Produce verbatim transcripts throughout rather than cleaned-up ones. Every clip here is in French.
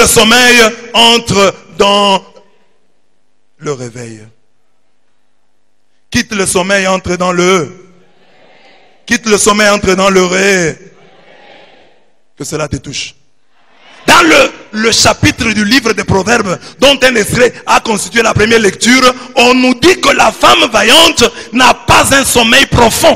le sommeil, entre dans le réveil. Quitte le sommeil, entre dans le... Quitte le sommeil, entre dans le ré. Que cela te touche. Dans le, le chapitre du livre des Proverbes, dont un extrait a constitué la première lecture, on nous dit que la femme vaillante n'a pas un sommeil profond.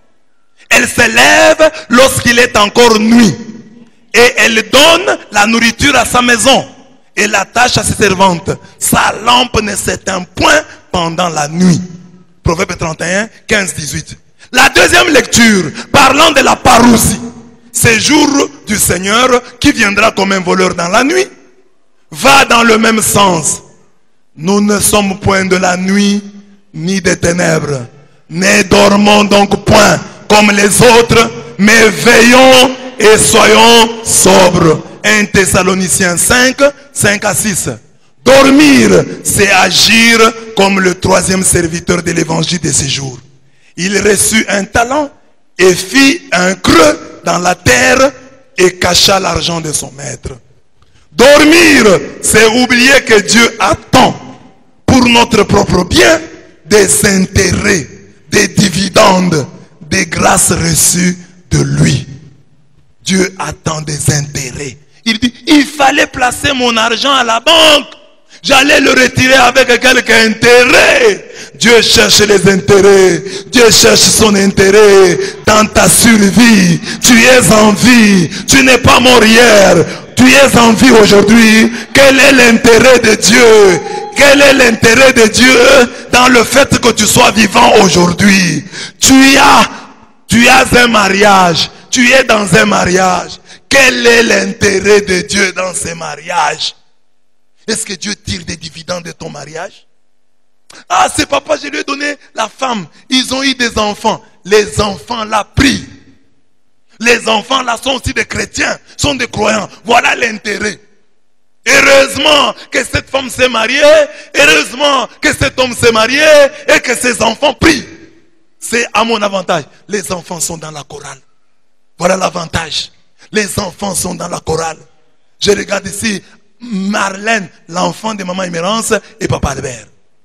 Elle se lève lorsqu'il est encore nuit. Et elle donne la nourriture à sa maison. Et l'attache à ses servantes. Sa lampe ne s'éteint point pendant la nuit. Proverbe trente et un, quinze, dix-huit. La deuxième lecture, parlant de la parousie, séjour du Seigneur qui viendra comme un voleur dans la nuit, va dans le même sens. Nous ne sommes point de la nuit ni des ténèbres. Ne dormons donc point comme les autres, mais veillons et soyons sobres. un Thessaloniciens cinq, cinq à six. Dormir, c'est agir comme le troisième serviteur de l'évangile de ces jours. Il reçut un talent et fit un creux dans la terre et cacha l'argent de son maître. Dormir, c'est oublier que Dieu attend pour notre propre bien des intérêts, des dividendes, des grâces reçues de lui. Dieu attend des intérêts. Il dit, il fallait placer mon argent à la banque. J'allais le retirer avec quelque intérêt. Dieu cherche les intérêts. Dieu cherche son intérêt dans ta survie. Tu es en vie. Tu n'es pas mort hier. Tu es en vie aujourd'hui. Quel est l'intérêt de Dieu? Quel est l'intérêt de Dieu dans le fait que tu sois vivant aujourd'hui? Tu as, tu as un mariage. Tu es dans un mariage. Quel est l'intérêt de Dieu dans ce mariage? Est-ce que Dieu tire des dividendes de ton mariage? Ah, c'est papa, je lui ai donné la femme. Ils ont eu des enfants. Les enfants la prient. Les enfants là sont aussi des chrétiens, sont des croyants. Voilà l'intérêt. Heureusement que cette femme s'est mariée. Heureusement que cet homme s'est marié et que ses enfants prient. C'est à mon avantage. Les enfants sont dans la chorale. Voilà l'avantage. Les enfants sont dans la chorale. Je regarde ici Marlène, l'enfant de maman Émérance et papa Albert.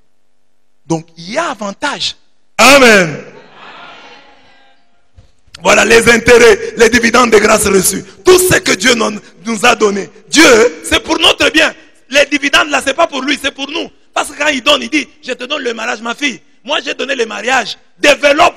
Donc il y a avantage. Amen. Voilà les intérêts, les dividendes de grâce reçues. Tout ce que Dieu nous a donné. Dieu, c'est pour notre bien. Les dividendes là, c'est pas pour lui, c'est pour nous. Parce que quand il donne, il dit, je te donne le mariage, ma fille. Moi, j'ai donné le mariage. Développe.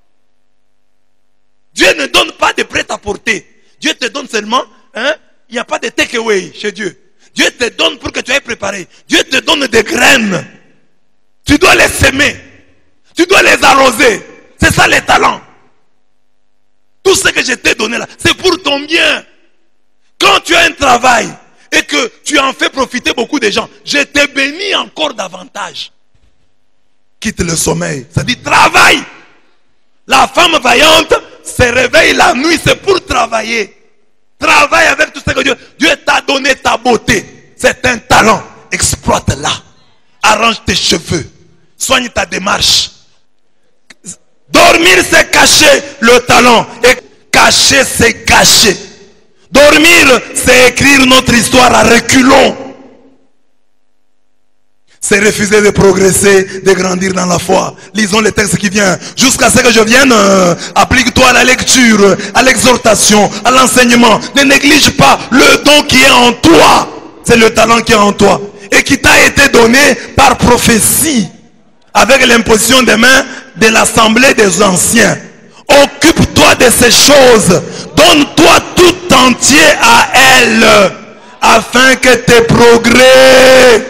Dieu ne donne pas de prêt-à-porter. Dieu te donne seulement, hein, il n'y a pas de take-away chez Dieu. Dieu te donne pour que tu ailles préparer. Dieu te donne des graines. Tu dois les semer. Tu dois les arroser. C'est ça les talents. Tout ce que je t'ai donné là, c'est pour ton bien. Quand tu as un travail et que tu en fais profiter beaucoup de gens, je te bénis encore davantage. Quitte le sommeil. Ça dit travaille. La femme vaillante se réveille la nuit, c'est pour travailler. Travaille avec tout ce que Dieu... Dieu t'a donné ta beauté. C'est un talent. Exploite-la. Arrange tes cheveux. Soigne ta démarche. Dormir, c'est cacher le talent. Et cacher, c'est cacher. Dormir, c'est écrire notre histoire à reculons. C'est refuser de progresser, de grandir dans la foi. Lisons le texte qui vient. Jusqu'à ce que je vienne, euh, applique-toi à la lecture, à l'exhortation, à l'enseignement. Ne néglige pas le don qui est en toi. C'est le talent qui est en toi. Et qui t'a été donné par prophétie. Avec l'imposition des mains de l'assemblée des anciens. Occupe-toi de ces choses. Donne-toi tout entier à elle. Afin que tes progrès...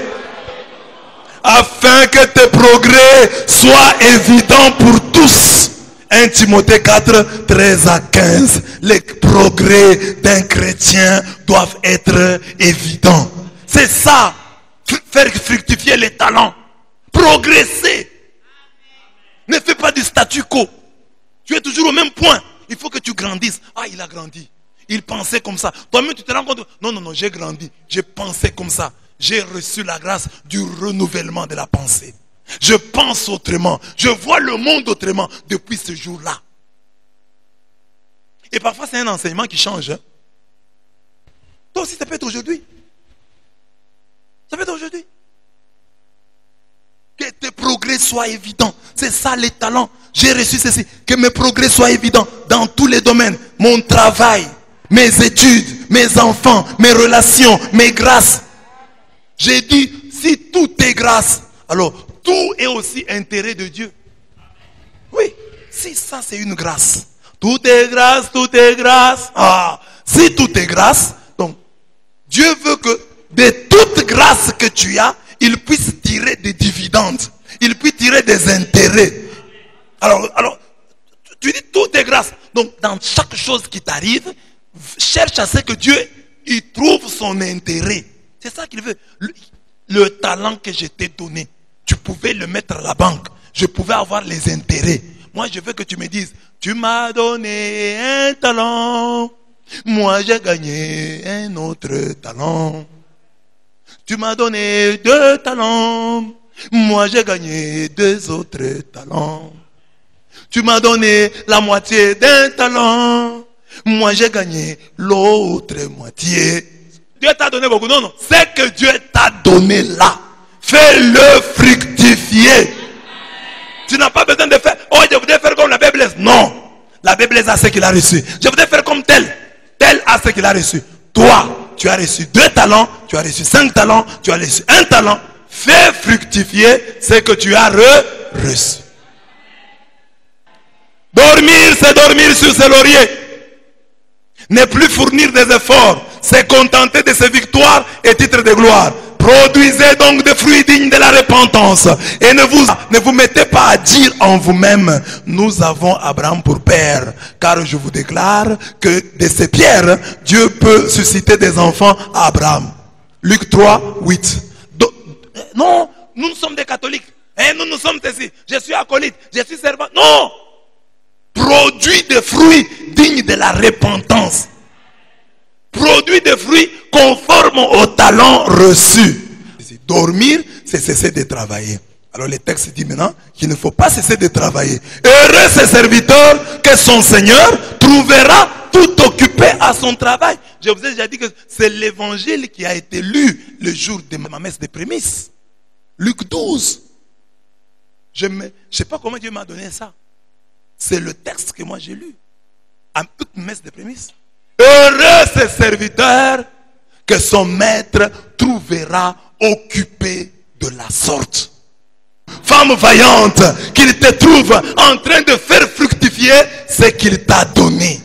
Afin que tes progrès soient évidents pour tous. un Timothée quatre, treize à quinze. Les progrès d'un chrétien doivent être évidents. C'est ça. Faire fructifier les talents. Progresser. Ne fais pas du statu quo. Tu es toujours au même point. Il faut que tu grandisses. Ah, il a grandi. Il pensait comme ça. Toi-même, tu te rends compte. Non, non, non, j'ai grandi. J'ai pensé comme ça. J'ai reçu la grâce du renouvellement de la pensée. Je pense autrement. Je vois le monde autrement depuis ce jour-là. Et parfois, c'est un enseignement qui change. Hein? Toi aussi, ça peut être aujourd'hui. Ça fait d'aujourd'hui. Que tes progrès soient évidents. C'est ça les talents. J'ai reçu ceci. Que mes progrès soient évidents dans tous les domaines. Mon travail, mes études, mes enfants, mes relations, mes grâces. J'ai dit, si tout est grâce, alors tout est aussi intérêt de Dieu. Oui, si ça c'est une grâce. Tout est grâce, tout est grâce. Ah, si tout est grâce, donc Dieu veut que de toute grâce que tu as, il puisse tirer des dividendes. Il puisse tirer des intérêts. Alors, alors, tu dis tout est grâce. Donc, dans chaque chose qui t'arrive, cherche à ce que Dieu y trouve son intérêt. C'est ça qu'il veut. Le, le talent que je t'ai donné, tu pouvais le mettre à la banque. Je pouvais avoir les intérêts. Moi, je veux que tu me dises, tu m'as donné un talent. Moi, j'ai gagné un autre talent. Tu m'as donné deux talents. Moi, j'ai gagné deux autres talents. Tu m'as donné la moitié d'un talent. Moi, j'ai gagné l'autre moitié. Dieu t'a donné beaucoup. Non, non. C'est que Dieu t'a donné là. Fais-le fructifier. Tu n'as pas besoin de faire. Oh, je voudrais faire comme la Bible. Non. La Bible a ce qu'il a reçu. Je voudrais faire comme tel. Tel a ce qu'il a reçu. Toi, tu as reçu deux talents. Tu as reçu cinq talents. Tu as reçu un talent. Fais fructifier ce que tu as re reçu. Dormir, c'est dormir sur ses lauriers. Ne plus fournir des efforts. C'est contenter de ses victoires et titres de gloire. Produisez donc des fruits dignes de la repentance. Et ne vous, ne vous mettez pas à dire en vous-même, nous avons Abraham pour père. Car je vous déclare que de ces pierres, Dieu peut susciter des enfants à Abraham. Luc trois, huit. Donc, non, nous sommes des catholiques. Et nous, nous sommes ici. Je suis acolyte, je suis servant. Non! Produis des fruits dignes de la repentance. Produis des fruits conformes au talent reçu. Dormir, c'est cesser de travailler. Alors le texte dit maintenant qu'il ne faut pas cesser de travailler. Heureux ce serviteur que son Seigneur trouvera tout occupé à son travail. Je vous ai déjà dit que c'est l'évangile qui a été lu le jour de ma messe des prémices. Luc douze. Je ne sais pas comment Dieu m'a donné ça. C'est le texte que moi j'ai lu. À toute messe des prémices. Heureux ce serviteur que son maître trouvera occupé de la sorte. Femme vaillante, qu'il te trouve en train de faire fructifier ce qu'il t'a donné.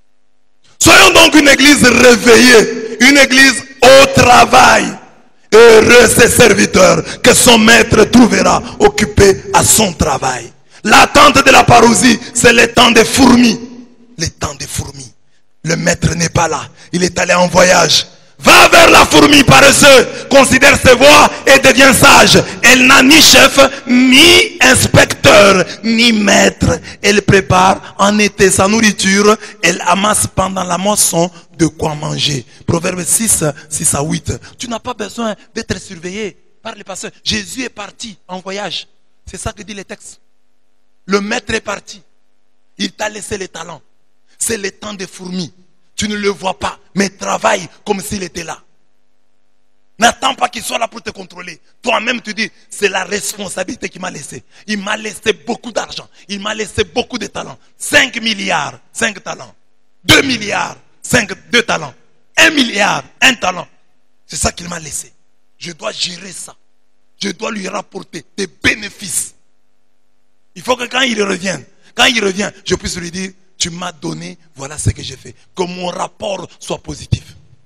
Soyons donc une église réveillée, une église au travail. Heureux ce serviteur que son maître trouvera occupé à son travail. L'attente de la parousie, c'est le temps des fourmis. Le temps des fourmis. Le maître n'est pas là. Il est allé en voyage. Va vers la fourmi paresseuse. Considère ses voies et devient sage. Elle n'a ni chef, ni inspecteur, ni maître. Elle prépare en été sa nourriture. Elle amasse pendant la moisson de quoi manger. Proverbe six, six à huit. Tu n'as pas besoin d'être surveillé par les pasteurs. Jésus est parti en voyage. C'est ça que dit le texte. Le maître est parti. Il t'a laissé les talents. C'est le temps des fourmis. Tu ne le vois pas, mais travaille comme s'il était là. N'attends pas qu'il soit là pour te contrôler. Toi-même, tu dis, c'est la responsabilité qu'il m'a laissé. Il m'a laissé beaucoup d'argent. Il m'a laissé beaucoup de talents. cinq milliards, cinq talents. deux milliards, cinq, deux talents. un milliard, un talent. C'est ça qu'il m'a laissé. Je dois gérer ça. Je dois lui rapporter des bénéfices. Il faut que quand il revienne, quand il revient, je puisse lui dire, tu m'as donné, voilà ce que j'ai fait. Que mon rapport soit positif.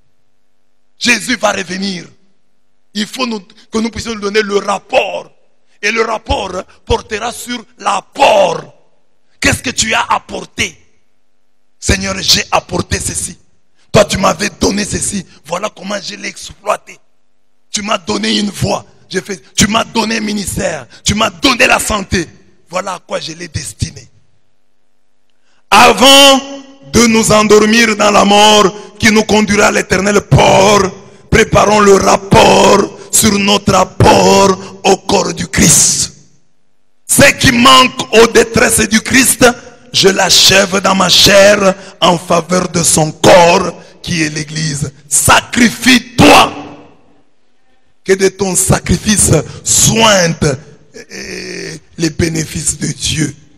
Jésus va revenir. Il faut nous, que nous puissions lui donner le rapport. Et le rapport portera sur l'apport. Qu'est-ce que tu as apporté? Seigneur, j'ai apporté ceci. Toi, tu m'avais donné ceci. Voilà comment je l'ai exploité. Tu m'as donné une voix. J'ai fait, tu m'as donné un ministère. Tu m'as donné la santé. Voilà à quoi je l'ai destiné. Avant de nous endormir dans la mort qui nous conduira à l'éternel port, préparons le rapport sur notre apport au corps du Christ. Ce qui manque aux détresses du Christ, je l'achève dans ma chair en faveur de son corps qui est l'église. Sacrifie-toi. que de ton sacrifice sointent les bénéfices de Dieu.